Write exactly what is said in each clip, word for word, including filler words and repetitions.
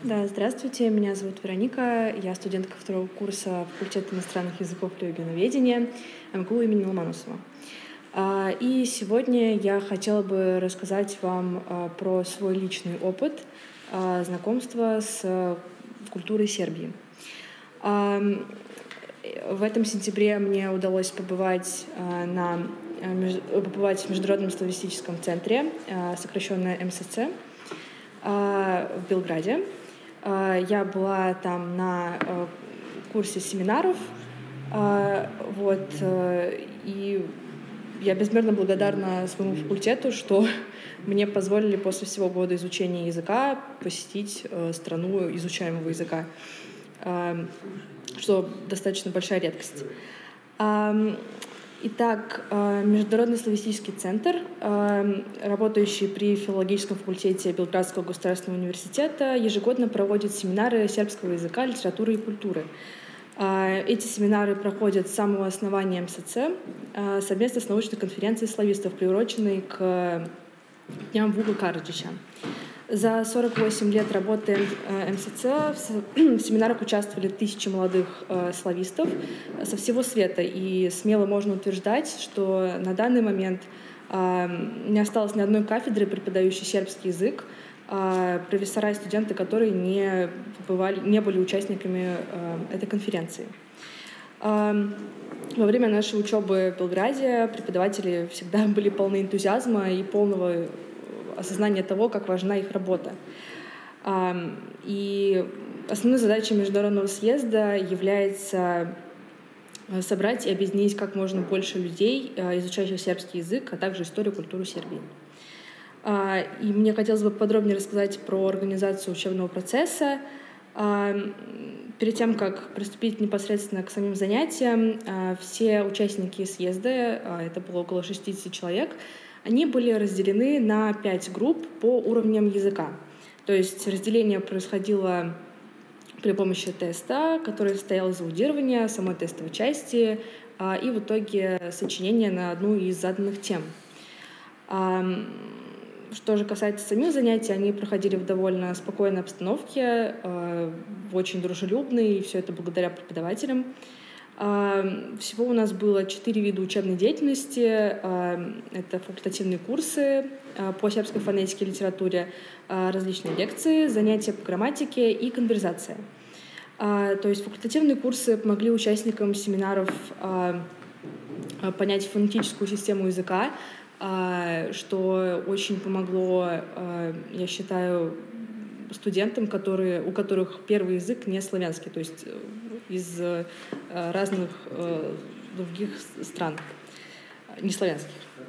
Да, здравствуйте, меня зовут Вероника, я студентка второго курса факультета иностранных языков и регионоведения эм гэ у имени Ломоносова. И сегодня я хотела бы рассказать вам про свой личный опыт знакомства с культурой Сербии. В этом сентябре мне удалось побывать, на, побывать в Международном славистическом центре, сокращенно эм эс цэ, в Белграде. Я была там на курсе семинаров, вот, и я безмерно благодарна своему факультету, что мне позволили после всего года изучения языка посетить страну изучаемого языка, что достаточно большая редкость. Итак, Международный славистический центр, работающий при филологическом факультете Белградского государственного университета, ежегодно проводит семинары сербского языка, литературы и культуры. Эти семинары проходят с самого основания эм эс цэ совместно с научной конференцией славистов, приуроченной к дням Вука Караджича. За сорок восемь лет работы эм эс цэ в семинарах участвовали тысячи молодых славистов со всего света, и смело можно утверждать, что на данный момент не осталось ни одной кафедры, преподающей сербский язык, профессора и студенты, которые не, бывали, не были участниками этой конференции. Во время нашей учебы в Белграде преподаватели всегда были полны энтузиазма и полного осознания того, как важна их работа. И основной задачей международного съезда является собрать и объединить как можно больше людей, изучающих сербский язык, а также историю и культуру Сербии. И мне хотелось бы подробнее рассказать про организацию учебного процесса. Перед тем, как приступить непосредственно к самим занятиям, все участники съезда, это было около шестидесяти человек, они были разделены на пять групп по уровням языка. То есть разделение происходило при помощи теста, который состоял из аудирования, самой тестовой части и в итоге сочинения на одну из заданных тем. Что же касается самих занятий, они проходили в довольно спокойной обстановке, в очень дружелюбной, и все это благодаря преподавателям. Всего у нас было четыре вида учебной деятельности. Это факультативные курсы по сербской фонетике и литературе, различные лекции, занятия по грамматике и конверсация. То есть факультативные курсы помогли участникам семинаров понять фонетическую систему языка, что очень помогло, я считаю, студентам, которые, у которых первый язык не славянский, то есть из разных других стран, не славянских.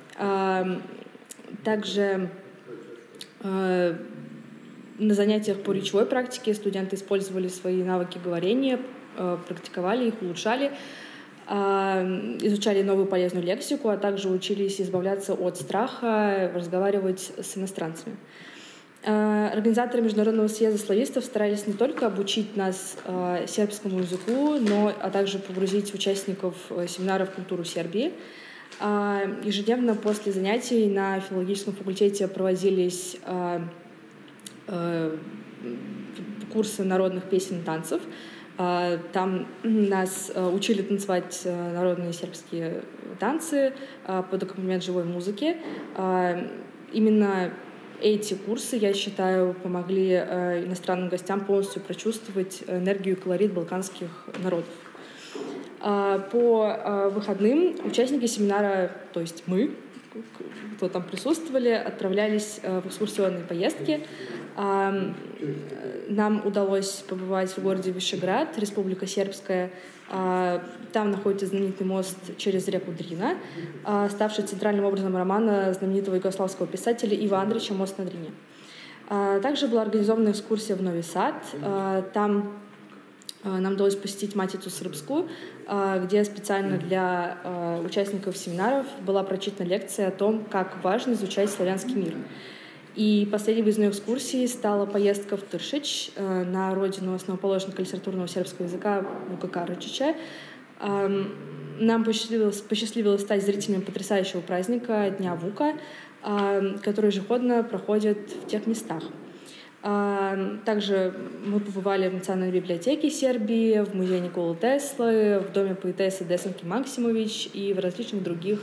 Также на занятиях по речевой практике студенты использовали свои навыки говорения, практиковали их, улучшали, изучали новую полезную лексику, а также учились избавляться от страха разговаривать с иностранцами. Организаторы Международного съезда славистов старались не только обучить нас сербскому языку, но а также погрузить участников семинаров в культуру Сербии. Ежедневно после занятий на филологическом факультете проводились курсы народных песен и танцев. Там нас учили танцевать народные сербские танцы под аккомпанемент живой музыки. Именно эти курсы, я считаю, помогли иностранным гостям полностью прочувствовать энергию и колорит балканских народов. По выходным участники семинара, то есть мы, кто там присутствовали, отправлялись в экскурсионные поездки. Нам удалось побывать в городе Вишеград, Республика Сербская. Там находится знаменитый мост через реку Дрина, ставший центральным образом романа знаменитого югославского писателя Ива Андриća «Мост на Дрине». Также была организована экскурсия в Нови Сад. Там нам удалось посетить Матицу Српскую, где специально для участников семинаров была прочитана лекция о том, как важно изучать славянский мир. И последней выездной экскурсией стала поездка в Тршич, на родину основоположника литературного сербского языка Вука Караджича. Нам посчастливилось, посчастливилось стать зрителями потрясающего праздника Дня Вука, который ежегодно проходит в тех местах. Также мы побывали в Национальной библиотеке Сербии, в музее Николы Теслы, в доме поэтессы Десанки Максимович и в различных других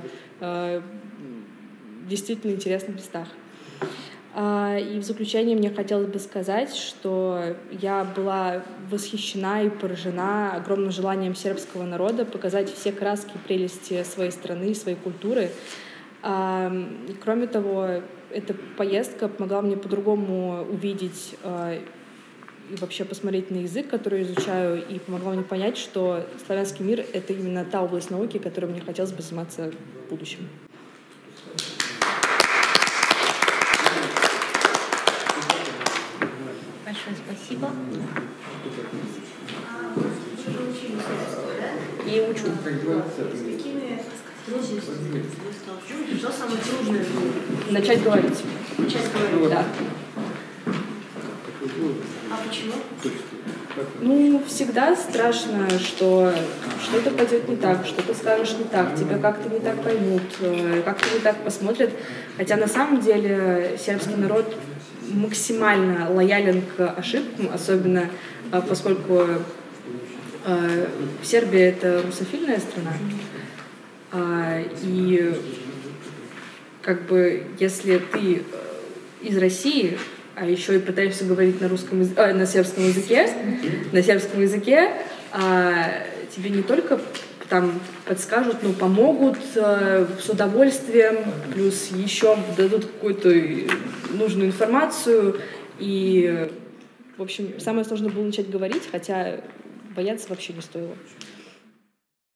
действительно интересных местах. И в заключение мне хотелось бы сказать, что я была восхищена и поражена огромным желанием сербского народа показать все краски и прелести своей страны, своей культуры. Кроме того, эта поездка помогла мне по-другому увидеть и вообще посмотреть на язык, который я изучаю, и помогла мне понять, что славянский мир — это именно та область науки, которой мне хотелось бы заниматься в будущем. Большое спасибо. И учу. Что самое трудное? Начать говорить. Начать говорить? Да. А почему? Ну, всегда страшно, что что-то пойдет не так, что-то скажешь не так, тебя как-то не так поймут, как-то не так посмотрят. Хотя на самом деле сербский народ максимально лоялен к ошибкам, особенно поскольку Сербия — это русофильная страна. И как бы если ты из России, а еще и пытаешься говорить на русском языке, э, на сербском языке, на сербском языке, а, тебе не только там подскажут, но помогут э, с удовольствием, плюс еще дадут какую-то нужную информацию. И, в общем, самое сложное было начать говорить, хотя бояться вообще не стоило.